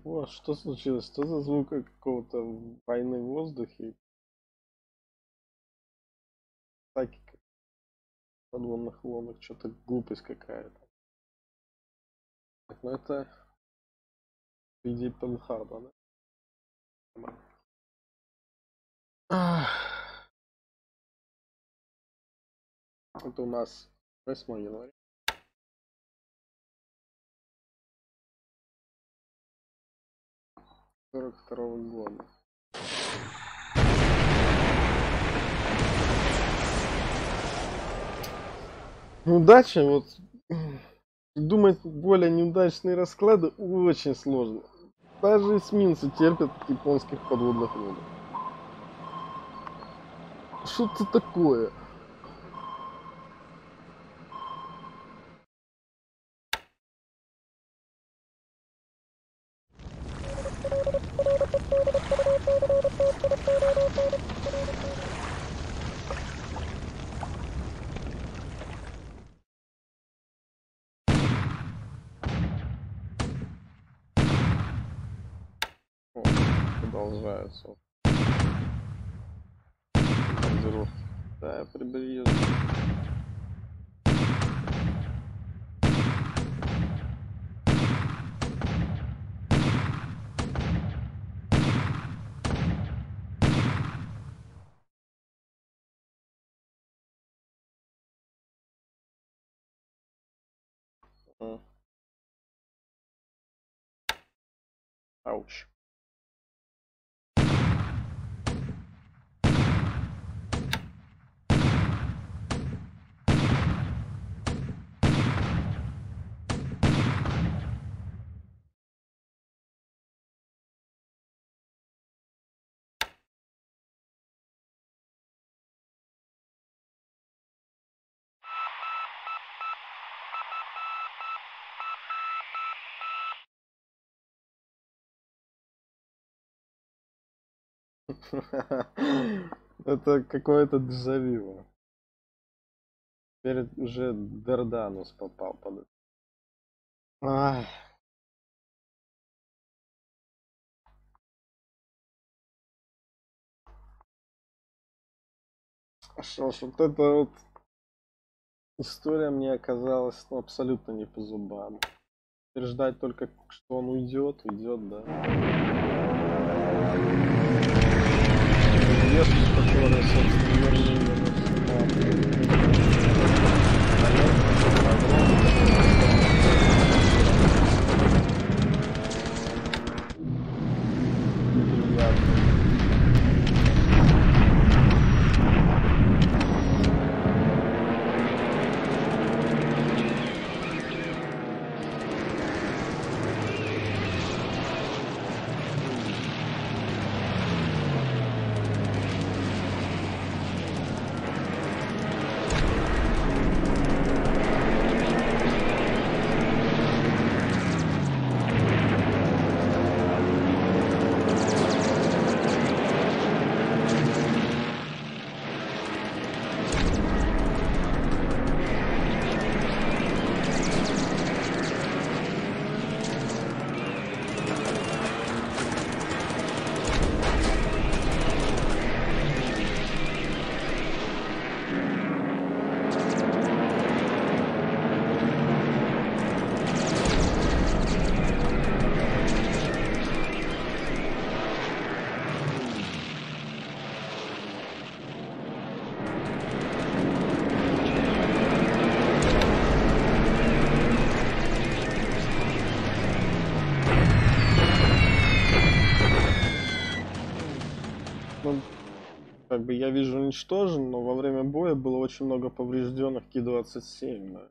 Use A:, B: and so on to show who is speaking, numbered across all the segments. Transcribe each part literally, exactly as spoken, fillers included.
A: О, что случилось? Что за звук какого-то войны в воздухе? Атаки подводных лодок, что-то глупость какая-то. Так, ну это в виде Перл-Харбора, да? Ах. Это у нас восьмое января. сорок второго года. Неудача, вот думать более неудачные расклады очень сложно. Даже эсминцы терпят японских подводных лодок. Что-то такое. О, продолжаются бомбардировки. Да, прибрежье. Ауч. Это какое-то дежавю. Теперь уже Дарданус попал под это. Ах. Что ж, вот эта вот история мне оказалась, ну, абсолютно не по зубам. Теперь ждать только, что он уйдет, уйдет, да. Известность, которая, собственно, вернее, как бы я вижу уничтожен, но во время боя было очень много поврежденных Ки двадцать семь. Да.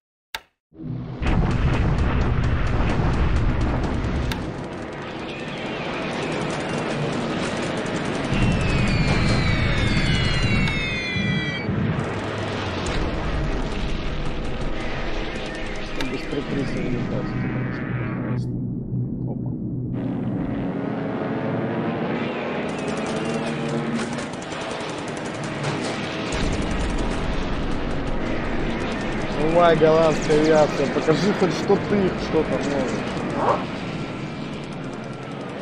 A: Без прикрытия летать. Опа. Давай, голландская авиация, покажи хоть что ты, что там можешь.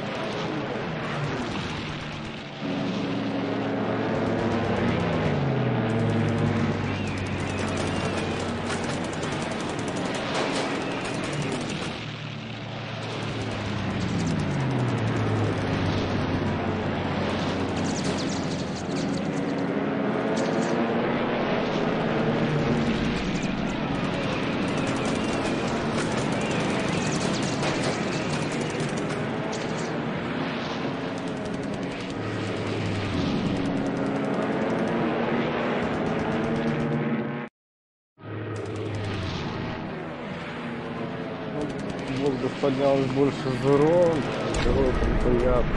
A: поднялось больше зеро, зеро это приятно.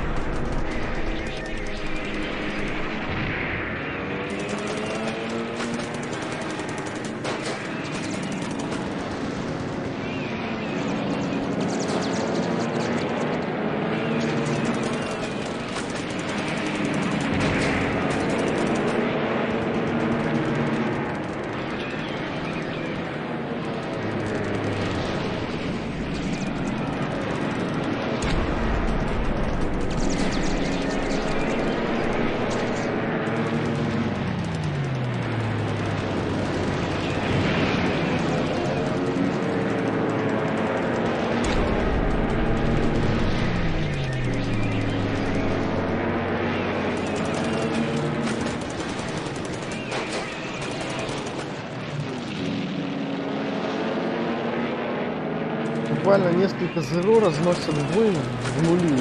A: Буквально несколько зеро разносят бой в нули.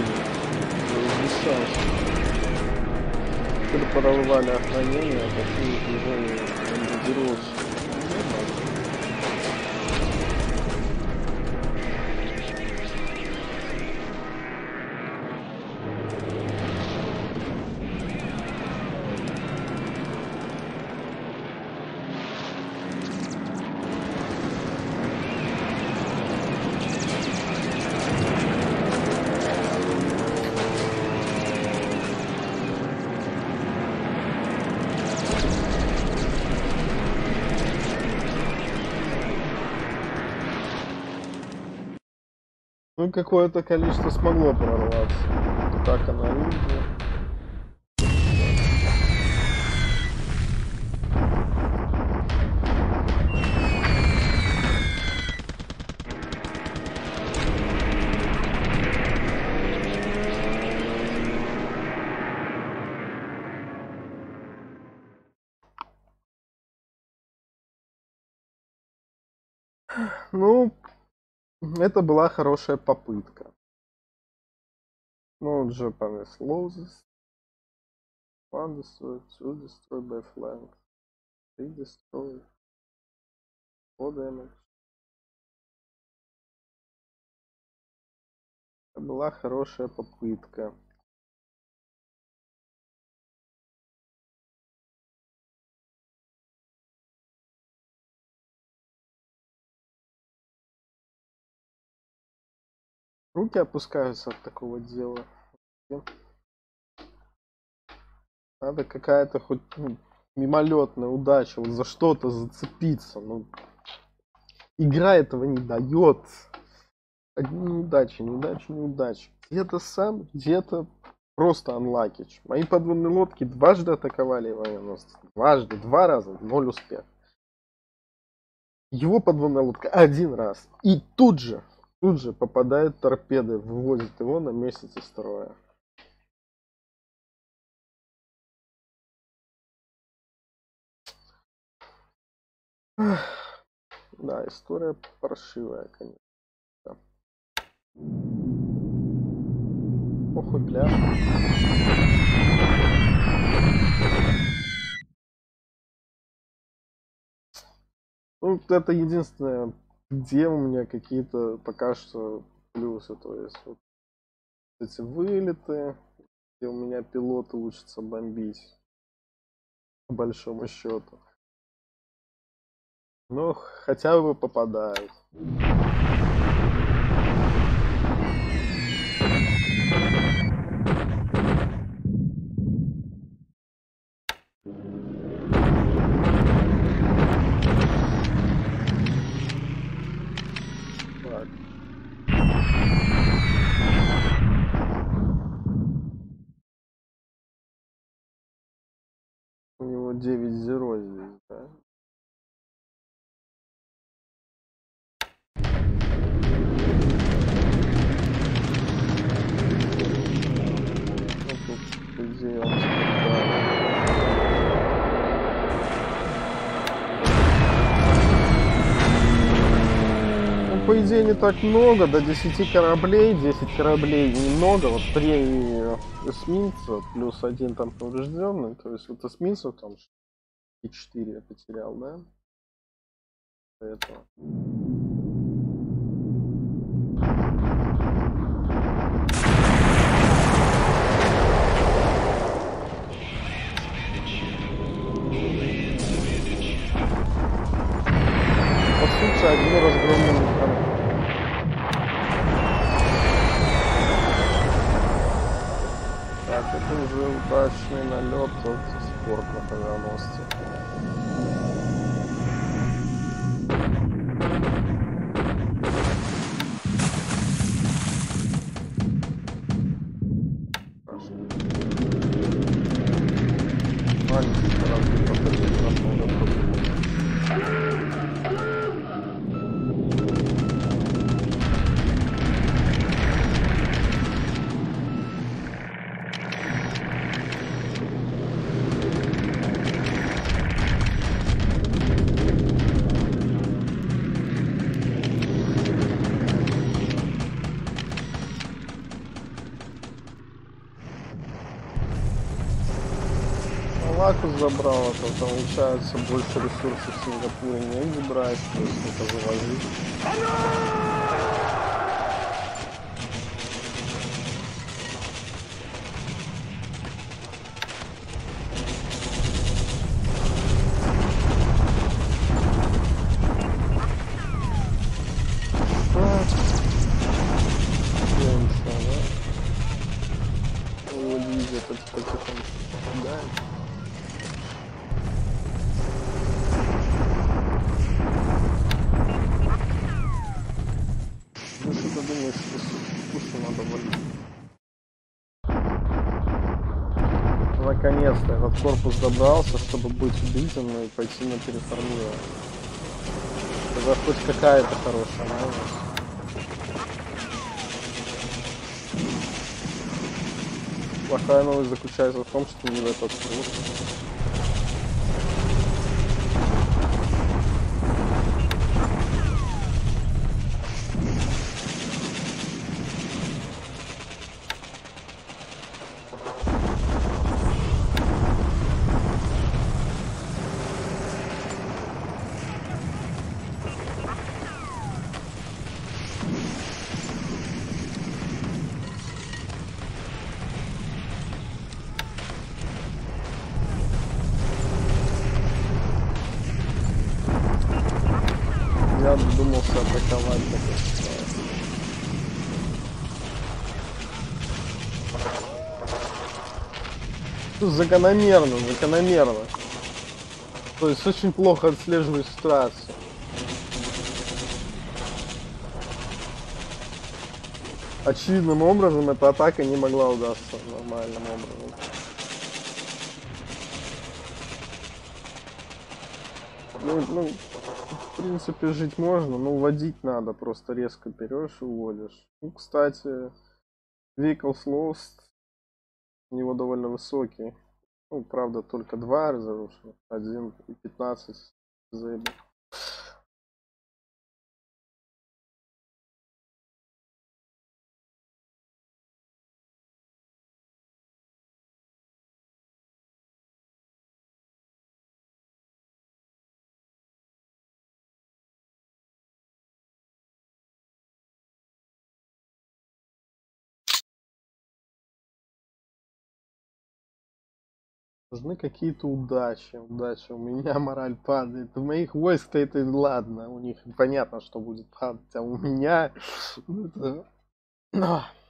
A: Когда прорывали охранение, а такие движения бомбардировщики. Ну, какое-то количество смогло прорваться. Так она видит. Ну, это была хорошая попытка. Ну, Japan is loses. One destroyed, two destroyed by flank. Three destroyed. Four damage. Это была хорошая попытка. Руки опускаются от такого дела. Надо какая-то хоть ну, мимолетная удача, вот за что-то зацепиться. Ну, игра этого не дает. Одни неудачи, неудачи, неудачи. Где-то сам, где-то просто анлакич. Мои подводные лодки дважды атаковали авианосцы. Дважды, два раза, ноль успех. Его подводная лодка один раз. И тут же, тут же попадает торпеды, вывозит его на месяц из строя. Да, история паршивая, конечно. Да. Похуй пляж. Ну, это единственное, где у меня какие-то пока что плюсы. То есть вот эти вылеты, где у меня пилоты учатся бомбить. По большому счету. Но хотя бы попадают. Так. У него девять зеро здесь, да? Ну, тут, по идее, он спектакль. Ну, по идее, не так много, до десяти кораблей, десять кораблей немного, вот три эсминца, плюс один там поврежденный, то есть вот эсминцев там и четыре я потерял, да? Этого. Уже удачный налет от спорт на авианосце. Маленький корабль покажет нас много проблем. Лаку забрал, это получается больше ресурсов в Сингапуре негде брать, то есть это завозить. Наконец-то этот корпус добрался, чтобы быть убитым и пойти на переформирование. Это хоть какая-то хорошая новость. Плохая новость заключается в том, что не в этот круг. Я додумался атаковать такой. Закономерно, закономерно. То есть очень плохо отслеживаю ситуацию. Очевидным образом эта атака не могла удастся нормальным образом. Ну, ну, в принципе, жить можно, но уводить надо. Просто резко берешь и уводишь. Ну, кстати, Vehicles Lost, у него довольно высокий. Ну, правда, только два разрушены. Один и пятнадцать заебал. Нужны какие-то удачи, удачи. У меня мораль падает. У моих войск-то это ладно, у них понятно, что будет падать, а у меня...